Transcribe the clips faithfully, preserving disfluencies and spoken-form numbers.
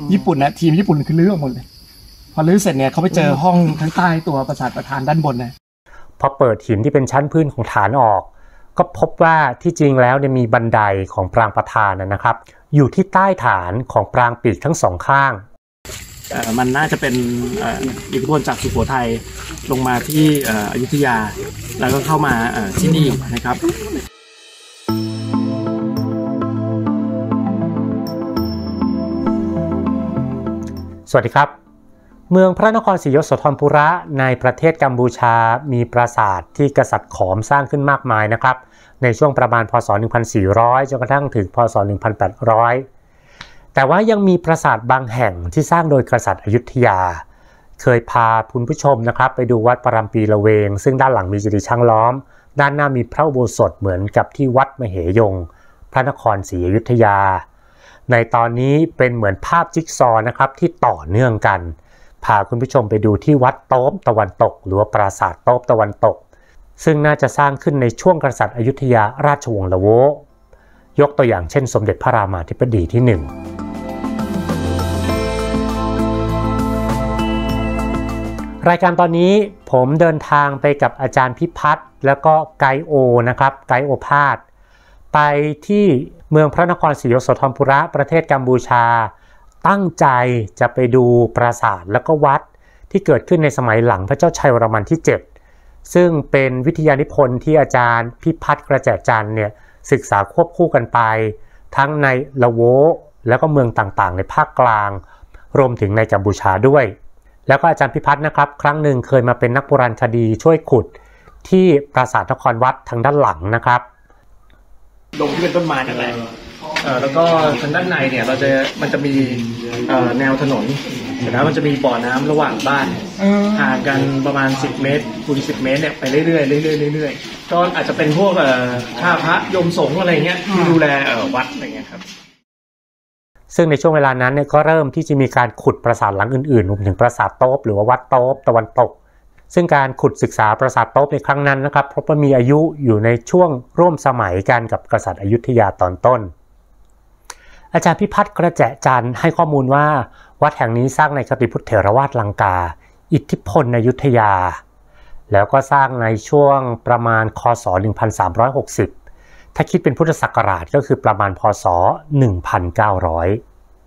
ญี่ปุ่นนะทีมญี่ปุ่นคือลื้อออกหมดเลยพอลื้อเสร็จเนี่ยเขาไปเจอห้องทั้งใต้ตัวปราสาทประธานด้านบนนะพอเปิดหินที่เป็นชั้นพื้นของฐานออกก็พบว่าที่จริงแล้วเนี่ยมีบันไดของปรางประธานนะครับอยู่ที่ใต้ฐานของปรางปีกทั้งสองข้างมันน่าจะเป็นอิทธิพลจากสุโขทัยลงมาที่อยุธยาแล้วก็เข้ามาที่นี่นะครับสวัสดีครับเมืองพระนครศรียโสธรปุระในประเทศกัมพูชามีปราสาทที่กษัตริย์ขอมสร้างขึ้นมากมายนะครับในช่วงประมาณพ.ศ. หนึ่งพันสี่ร้อยจนกระทั่งถึงพ.ศ. หนึ่งพันแปดร้อยแต่ว่ายังมีปราสาทบางแห่งที่สร้างโดยกษัตริย์อยุธยาเคยพาคุณผู้ชมนะครับไปดูวัดปรำปีละเวงซึ่งด้านหลังมีเจดีย์ช้างล้อมด้านหน้ามีพระอุโบสถเหมือนกับที่วัดมเหยงพระนครศรีอยุธยาในตอนนี้เป็นเหมือนภาพจิ๊กซอว์นะครับที่ต่อเนื่องกันพาคุณผู้ชมไปดูที่วัดโต๊บตะวันตกหรือว่าปราสาทโต๊บตะวันตกซึ่งน่าจะสร้างขึ้นในช่วงกษัตริย์อยุธยาราชวงศ์ละโว ยกตัวอย่างเช่นสมเด็จพระรามาธิบดีที่หนึ่งรายการตอนนี้ผมเดินทางไปกับอาจารย์พิพัฒน์แล้วก็ไกด์โอนะครับไกด์โอภาสไปที่เมืองพระนครศรีอยุธยาปุระประเทศกัมพูชาตั้งใจจะไปดูปราสาทแล้วก็วัดที่เกิดขึ้นในสมัยหลังพระเจ้าชัยวรมันที่เจ็ดซึ่งเป็นวิทยานิพนธ์ที่อาจารย์พิพัฒน์กระแจจันทร์เนี่ยศึกษาควบคู่กันไปทั้งในละโวแล้วก็เมืองต่างๆในภาคกลางรวมถึงในกัมพูชาด้วยแล้วก็อาจารย์พิพัฒน์นะครับครั้งหนึ่งเคยมาเป็นนักโบราณคดีช่วยขุดที่ปราสาทนครวัดทางด้านหลังนะครับดงที่เป็นต้นไม้นั่นแหละแล้วก็ทางด้านในเนี่ยเราจะมันจะมีแนวถนนแล้วมันจะมีบ่อน้ำระหว่างบ้านห่างกันประมาณสิบเมตรคูณสิบเมตรเนี่ยไปเรื่อยๆเรื่อยๆเรื่อยๆก็อาจจะเป็นพวกข้าพระยมสงฆ์อะไรเงี้ยที่ดูแลวัดอะไรเงี้ยครับซึ่งในช่วงเวลานั้นเนี่ยก็เริ่มที่จะมีการขุดปราสาทหลังอื่นๆรวมถึงปราสาทโต๊บหรือว่าวัดโต๊บตะวันตกซึ่งการขุดศึกษาปราสาทโต๊บในครั้งนั้นนะครับพบว่ามีอายุอยู่ในช่วงร่วมสมัยกันกับกษัตริย์อยุธยาตอนต้นอาจารย์พิพัฒน์กระแจจันทร์ให้ข้อมูลว่าวัดแห่งนี้สร้างในคติพุทธเถรวาทลังกาอิทธิพลอยุธยาแล้วก็สร้างในช่วงประมาณค.ศ. หนึ่งพันสามร้อยหกสิบถ้าคิดเป็นพุทธศักราชก็คือประมาณพ.ศ. หนึ่งพันเก้าร้อย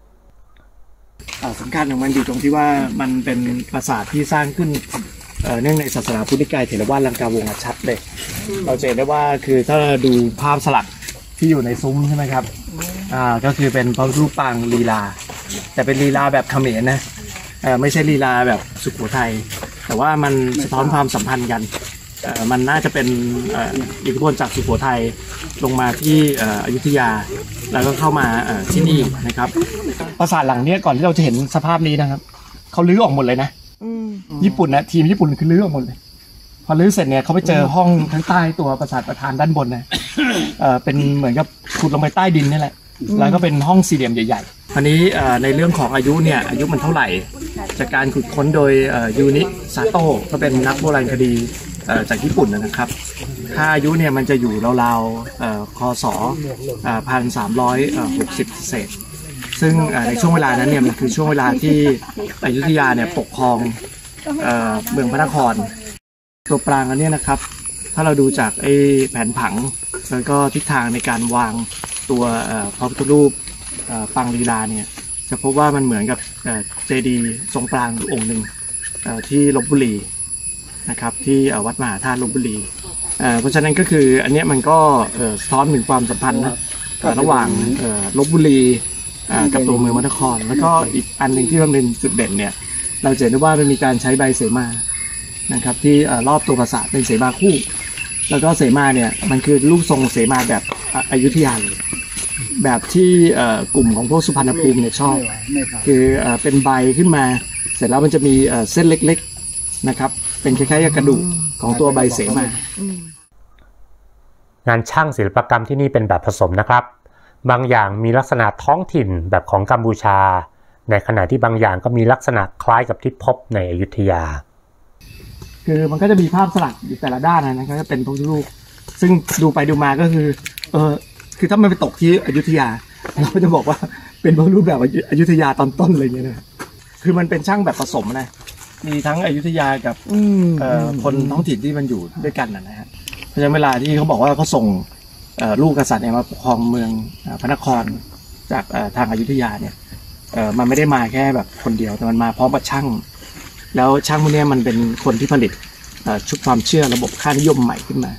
สำคัญของมันอยู่ตรงที่ว่ามันเป็นปราสาทที่สร้างขึ้นเนื่องในศาสนาพุทธนิกายเถรวาทลังกาวงศ์ชัดเลยเราจะเห็นได้ว่าคือถ้าดูภาพสลักที่อยู่ในซุ้มใช่ไหมครับอ่าก็คือเป็นพระรูปปางลีลาแต่เป็นลีลาแบบเขมรนะเอ่อไม่ใช่ลีลาแบบสุโขทัยแต่ว่ามันสะท้อนความสัมพันธ์กันเอ่อมันน่าจะเป็นอิทธิพลจากสุโขทัยลงมาที่อยุธยาแล้วก็เข้ามาที่นี่นะครับปราสาทหลังนี้ก่อนที่เราจะเห็นสภาพนี้นะครับเขาลื้อออกหมดเลยนะญี่ปุ่นนะทีมญี่ปุ่นคือลื้อออกหมดเลยพอลื้อเสร็จเนี่ยเขาไปเจอห้องทั้งใต้ตัวปราสาทประธานด้านบนนะเอ่อเป็นเหมือนกับขุดลงไปใต้ดินนี่แหละแล้วก็เป็นห้องสี่เหลี่ยมใหญ่ๆอันนี้ในเรื่องของอายุเนี่ยอายุมันเท่าไหร่จากการขุดค้นโดยยูนิซาโต้ก็เป็นนักโบราณคดีจากญี่ปุ่นนะครับค่าอายุเนี่ยมันจะอยู่ราวๆค.ศ. พันสามร้อยหกสิบเศษซึ่งในช่วงเวลานั้นเนี่ยมันคือช่วงเวลาที่อยุธยาเนี่ยปกครองเมืองพระนครตัวปรางอันนี้นะครับถ้าเราดูจากไอ้แผนผังแล้วก็ทิศทางในการวางตัวพระพุทธรูปปางลีลาเนี่ยจะพบว่ามันเหมือนกับเจดีย์ทรงปรางองค์หนึ่งที่ลพบุรีนะครับที่วัดมหาธาตุลพบุรีเพราะฉะนั้นก็คืออันนี้มันก็สะท้อนถึงความสัมพันธ์นะระหว่างลพบุรีกับตัวเมืองพระนครแล้วก็อีกอันหนึ่งที่มันเป็นจุดเด่นเนี่ยเราจะเห็นได้ว่ามันมีการใช้ใบเสมานะครับที่รอบตัวปราสาทเป็นเสมาคู่แล้วก็เสมาเนี่ยมันคือรูปทรงเสมาแบบอยุธยาเลยแบบที่กลุ่มของพวกสุพรรณภูมิเนี่ยชอบคือเป็นใบขึ้นมาเสร็จแล้วมันจะมีเส้นเล็กๆนะครับเป็นคล้ายๆกับกระดูกของตัวใบเสมางานช่างศิลปกรรมที่นี่เป็นแบบผสมนะครับบางอย่างมีลักษณะท้องถิ่นแบบของกัมพูชาในขณะที่บางอย่างก็มีลักษณะคล้ายกับที่พบในอยุธยาคือมันก็จะมีภาพสลักอยู่แต่ละด้านนะครับจะเป็นพระพุทธรูปซึ่งดูไปดูมาก็คือเออคือถ้ามันไปตกที่อยุธยาเราก็จะบอกว่าเป็นพระรูปแบบอยุธยาตอนต้นอะไรเงี้ยนะคือมันเป็นช่างแบบผสมนะมีทั้งอยุธยากับคนท้องถิ่นที่มันอยู่ด้วยกันนะฮะเพราะฉะนั้นเวลาที่เขาบอกว่าเขาส่งลูกกษัตริย์เนี่ยมาปกครองเมืองพระนครจากทางอยุธยาเนี่ยมันไม่ได้มาแค่แบบคนเดียวแต่มันมาพร้อมกับช่างแล้วช่างพวกนี้มันเป็นคนที่ผลิตชุดความเชื่อระบบค่านิยมใหม่ขึ้นมา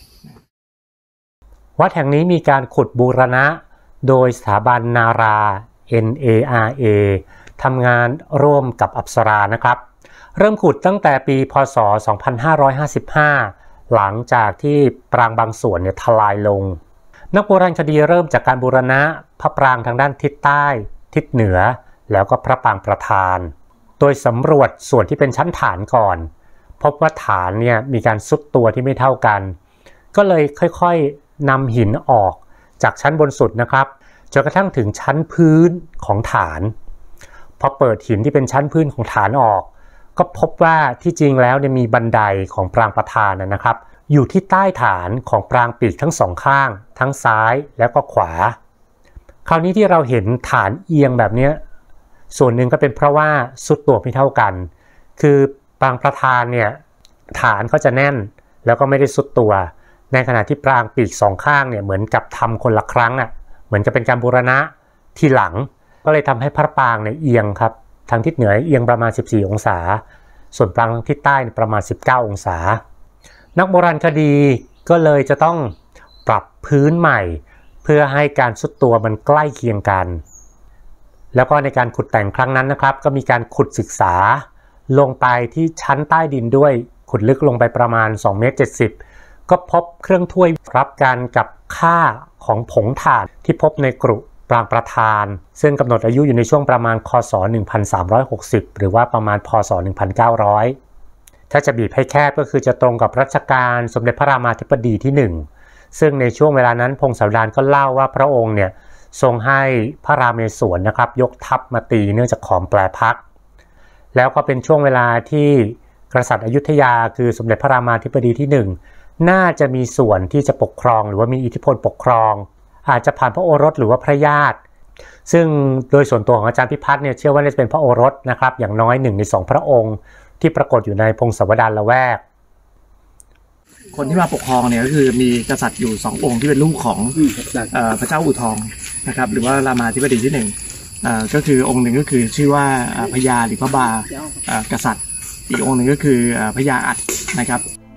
วัดแห่งนี้มีการขุดบูรณะโดยสถาบันนารา เอ็น เอ อาร์ เอ ทำงานร่วมกับอัปสรานะครับเริ่มขุดตั้งแต่ปีพ.ศ. สองพันห้าร้อยห้าสิบห้าหลังจากที่ปรางบางส่วนเนี่ยทลายลงนักโบราณคดีเริ่มจากการบูรณะพระปรางทางด้านทิศใต้ทิศเหนือแล้วก็พระปรางประธานโดยสำรวจส่วนที่เป็นชั้นฐานก่อนพบว่าฐานเนี่ยมีการทรุดตัวที่ไม่เท่ากันก็เลยค่อยๆนำหินออกจากชั้นบนสุดนะครับจนกระทั่งถึงชั้นพื้นของฐานพอเปิดหินที่เป็นชั้นพื้นของฐานออกก็พบว่าที่จริงแล้วเนี่ยมีบันไดของปรางประธานนะครับอยู่ที่ใต้ฐานของปรางปีกทั้งสองข้างทั้งซ้ายแล้วก็ขวาคราวนี้ที่เราเห็นฐานเอียงแบบนี้ส่วนหนึ่งก็เป็นเพราะว่าสุดตัวไม่เท่ากันคือปรางประธานเนี่ยฐานเขาจะแน่นแล้วก็ไม่ได้สุดตัวในขณะที่ปรางปีกสองข้างเนี่ยเหมือนกับทำคนละครั้งอ่ะเหมือนกับเป็นการบูรณะทีหลังก็เลยทำให้พระปรางเนี่ยเอียงครับทางทิศเหนือเอียงประมาณสิบสี่องศาส่วนปรางทางทิศใต้ประมาณสิบเก้าองศานักโบราณคดีก็เลยจะต้องปรับพื้นใหม่เพื่อให้การทรุดตัวมันใกล้เคียงกันแล้วก็ในการขุดแต่งครั้งนั้นนะครับก็มีการขุดศึกษาลงไปที่ชั้นใต้ดินด้วยขุดลึกลงไปประมาณสองเมตรเจ็ดสิบก็พบเครื่องถ้วยรับกันกับค่าของผงถ่านที่พบในกรุปรางประธานซึ่งกำหนดอายุอยู่ในช่วงประมาณค.ศ. หนึ่งพันสามร้อยหกสิบหรือว่าประมาณพ.ศ. หนึ่งพันเก้าร้อยถ้าจะบีบให้แคบก็คือจะตรงกับรัชกาลสมเด็จพระรามาธิบดีที่หนึ่งซึ่งในช่วงเวลานั้นพงศาวดารก็เล่าว่าพระองค์เนี่ยทรงให้พระราเมศวรนะครับยกทัพมาตีเนื่องจากขอมแปรพักแล้วก็เป็นช่วงเวลาที่กษัตริย์อยุธยาคือสมเด็จพระรามาธิบดีที่หนึ่งน่าจะมีส่วนที่จะปกครองหรือว่ามีอิทธิพลปกครองอาจจะผ่านพระโอรสหรือว่าพระญาติซึ่งโดยส่วนตัวของอาจารย์พิพัฒน์เนี่ยเชื่อว่าน่าจะเป็นพระโอรสนะครับอย่างน้อยหนึ่งในสองพระองค์ที่ปรากฏอยู่ในพงศาวดารละแวกคนที่มาปกครองเนี่ยก็คือมีกษัตริย์อยู่สององค์ที่เป็นลูกของพระเจ้าอู่ทองนะครับหรือว่ารามาธิบดีที่หนึ่งก็คือองค์หนึ่งก็คือชื่อว่าพญาหรือพระบากษัตริย์อีกองค์หนึ่งก็คือพญาอัฏนะครับ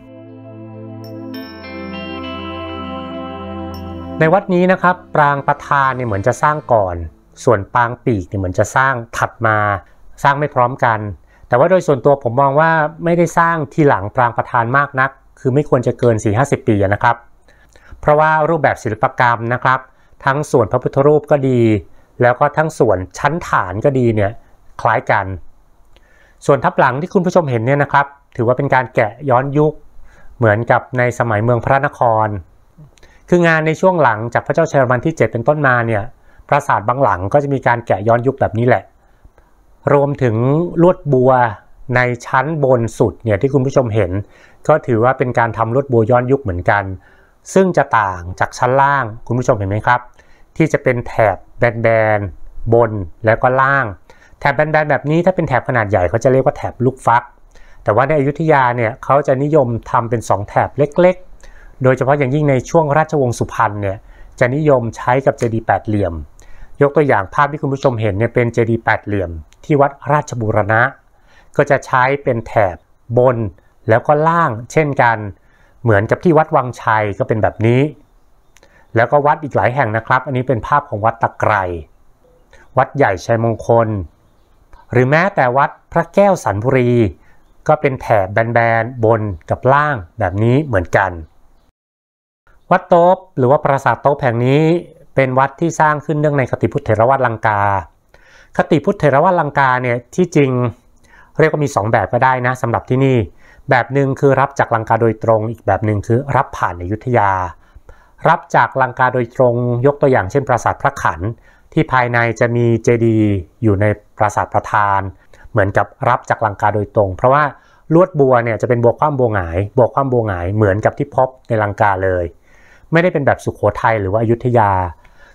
ในวัดนี้นะครับปรางประธานเนี่ยเหมือนจะสร้างก่อนส่วนปรางปีกเนี่ยเหมือนจะสร้างถัดมาสร้างไม่พร้อมกันแต่ว่าโดยส่วนตัวผมมองว่าไม่ได้สร้างทีหลังปรางประธานมากนักคือไม่ควรจะเกิน สี่ถึงห้าสิบ ปีนะครับเพราะว่ารูปแบบศิลปกรรมนะครับทั้งส่วนพระพุทธรูปก็ดีแล้วก็ทั้งส่วนชั้นฐานก็ดีเนี่ยคล้ายกันส่วนทับหลังที่คุณผู้ชมเห็นเนี่ยนะครับถือว่าเป็นการแกะย้อนยุคเหมือนกับในสมัยเมืองพระนครคืองานในช่วงหลังจากพระเจ้าชัยวรมันที่เจ็ดเป็นต้นมาเนี่ยปราสาทบางหลังก็จะมีการแกะย้อนยุคแบบนี้แหละรวมถึงลวดบัวในชั้นบนสุดเนี่ยที่คุณผู้ชมเห็นก็ถือว่าเป็นการทำลวดบัวย้อนยุคเหมือนกันซึ่งจะต่างจากชั้นล่างคุณผู้ชมเห็นไหมครับที่จะเป็นแถบแบนๆบนแล้วก็ล่างแถบแบนๆแบบนี้ถ้าเป็นแถบขนาดใหญ่เขาจะเรียกว่าแถบลูกฟักแต่ว่าในอยุธยาเนี่ยเขาจะนิยมทำเป็นสองแถบเล็กๆโดยเฉพาะอย่างยิ่งในช่วงราชวงศ์สุพรรณเนี่ยจะนิยมใช้กับเจดีย์แปดเหลี่ยมยกตัวอย่างภาพที่คุณผู้ชมเห็นเนี่ยเป็นเจดีย์แปดเหลี่ยมที่วัดราชบูรณะก็จะใช้เป็นแถบบนแล้วก็ล่างเช่นกันเหมือนกับที่วัดวังชัยก็เป็นแบบนี้แล้วก็วัดอีกหลายแห่งนะครับอันนี้เป็นภาพของวัดตะไคร่วัดใหญ่ชัยมงคลหรือแม้แต่วัดพระแก้วสันบุรีก็เป็นแถบแบนๆบนกับล่างแบบนี้เหมือนกันวัดโต๊บหรือว่าปราสาทโต๊บแห่งนี้เป็นวัดที่สร้างขึ้นเนื่องในคติพุทธเถรวาทลังกาคติพุทธเถรวาทลังกาเนี่ยที่จริงเรียกว่ามีสองแบบก็ได้นะสำหรับที่นี่แบบหนึ่งคือรับจากลังกาโดยตรงอีกแบบหนึ่งคือรับผ่านอยุธยารับจากลังกาโดยตรงยกตัวอย่างเช่นปราสาทพระขันที่ภายในจะมีเจดีย์อยู่ในปราสาทประธานเหมือนกับรับจากลังกาโดยตรงเพราะว่าลวดบัวเนี่ยจะเป็นบัวคว่ำบัวหงายบัวคว่ำบัวหงายเหมือนกับที่พบในลังกาเลยไม่ได้เป็นแบบสุโขทัยหรือว่าอยุธยา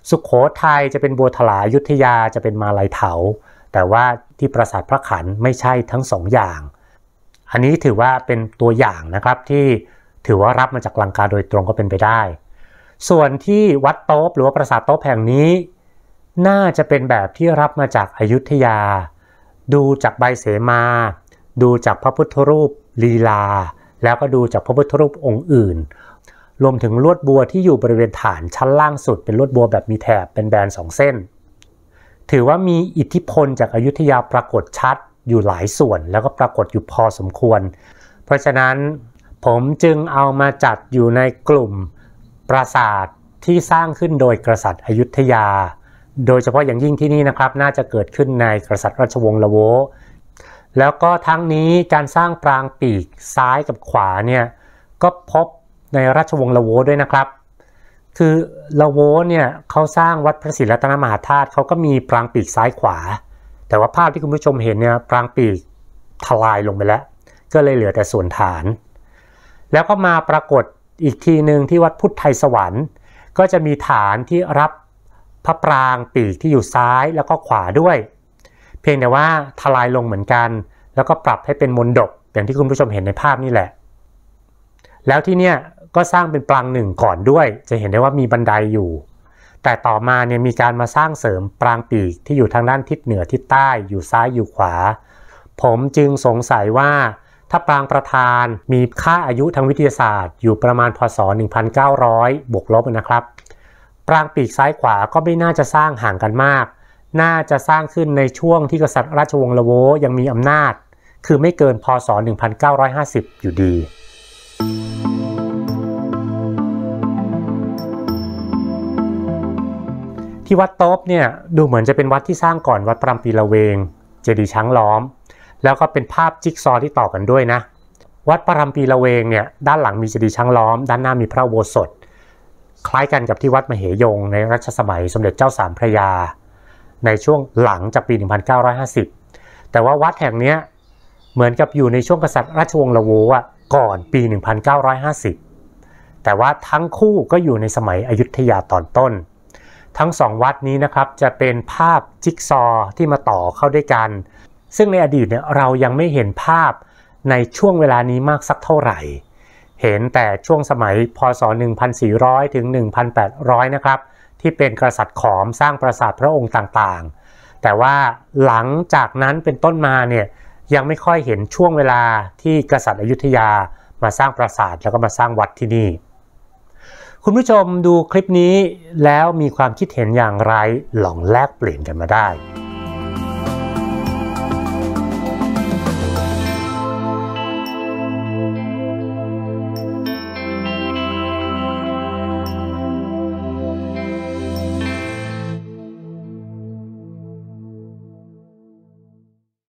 สุโขทัยจะเป็นบัวถลาอยุธยาจะเป็นมาลัยเถาแต่ว่าที่ปราสาทพระขันไม่ใช่ทั้งสองอย่างอันนี้ถือว่าเป็นตัวอย่างนะครับที่ถือว่ารับมาจากลังกาโดยตรงก็เป็นไปได้ส่วนที่วัดโต๊บหรือว่าปราสาทโต๊บแห่งนี้น่าจะเป็นแบบที่รับมาจากอยุธยาดูจากใบเสมาดูจากพระพุทธรูปลีลาแล้วก็ดูจากพระพุทธรูปองค์อื่นรวมถึงลวดบัวที่อยู่บริเวณฐานชั้นล่างสุดเป็นลวดบัวแบบมีแถบเป็นแบนสองเส้นถือว่ามีอิทธิพลจากอยุธยาปรากฏชัดอยู่หลายส่วนแล้วก็ปรากฏอยู่พอสมควรเพราะฉะนั้นผมจึงเอามาจัดอยู่ในกลุ่มปราสาทที่สร้างขึ้นโดยกษัตริย์อยุธยาโดยเฉพาะอย่างยิ่งที่นี่นะครับน่าจะเกิดขึ้นในกษัตริย์ราชวงศ์ละโวแล้วก็ทั้งนี้การสร้างปรางปีกซ้ายกับขวาเนี่ยก็พบในราชวงศ์ละโวด้วยนะครับคือละโวเนี่ยเขาสร้างวัดพระศรีรัตนมหาธาตุเขาก็มีปรางปีกซ้ายขวาแต่ว่าภาพที่คุณผู้ชมเห็นเนี่ยปรางปีกทลายลงไปแล้วก็เลยเหลือแต่ส่วนฐานแล้วก็มาปรากฏอีกทีหนึ่งที่วัดพุทธไทยสวรรค์ก็จะมีฐานที่รับพระปรางปีกที่อยู่ซ้ายแล้วก็ขวาด้วยเพียงแต่ว่าทลายลงเหมือนกันแล้วก็ปรับให้เป็นมณฑปอย่างที่คุณผู้ชมเห็นในภาพนี่แหละแล้วที่เนี่ยก็สร้างเป็นปรางหนึ่งก่อนด้วยจะเห็นได้ว่ามีบันไดอยู่แต่ต่อมาเนี่ยมีการมาสร้างเสริมปรางปีกที่อยู่ทางด้านทิศเหนือทิศใต้อยู่ซ้ายอยู่ขวาผมจึงสงสัยว่าถ้าปรางประธานมีค่าอายุทางวิทยาศาสตร์อยู่ประมาณพศหนึ่งพันเก้าร้อยบวกลบนะครับปรางปีกซ้ายขวาก็ไม่น่าจะสร้างห่างกันมากน่าจะสร้างขึ้นในช่วงที่กษัตริย์ราชวงศ์ละโวยังมีอำนาจคือไม่เกินพศหนึ่งพันเก้าร้อยห้าสิบอยู่ดีที่วัดโต๊บเนี่ยดูเหมือนจะเป็นวัดที่สร้างก่อนวัดปรำปีละเวงเจดีย์ช้างล้อมแล้วก็เป็นภาพจิ๊กซอว์ที่ต่อกันด้วยนะวัดปรำปีละเวงเนี่ยด้านหลังมีเจดีย์ช้างล้อมด้านหน้ามีพระอุโบสถคล้ายกันกับที่วัดมเหยงในรัชสมัยสมเด็จเจ้าสามพระยาในช่วงหลังจากปีหนึ่งพันเก้าร้อยห้าสิบแต่ว่าวัดแห่งนี้เหมือนกับอยู่ในช่วงกษัตริย์ราชวงศ์ละโวอ่ะก่อนปีหนึ่งพันเก้าร้อยห้าสิบแต่ว่าทั้งคู่ก็อยู่ในสมัยอยุธยาตอนต้นทั้งสองวัดนี้นะครับจะเป็นภาพจิ๊กซอว์ที่มาต่อเข้าด้วยกันซึ่งในอดีตเนี่ยเรายังไม่เห็นภาพในช่วงเวลานี้มากสักเท่าไหร่เห็นแต่ช่วงสมัยพศหนึ่งพันสี่ร้อยถึงหนึ่งพันแปดร้อยนะครับที่เป็นกษัตริย์ขอมสร้างปราสาทพระองค์ต่างๆแต่ว่าหลังจากนั้นเป็นต้นมาเนี่ยยังไม่ค่อยเห็นช่วงเวลาที่กษัตริย์อยุธยามาสร้างปราสาทแล้วก็มาสร้างวัดที่นี่คุณผู้ชมดูคลิปนี้แล้วมีความคิดเห็นอย่างไรลองแลกเปลี่ยนกันมาได้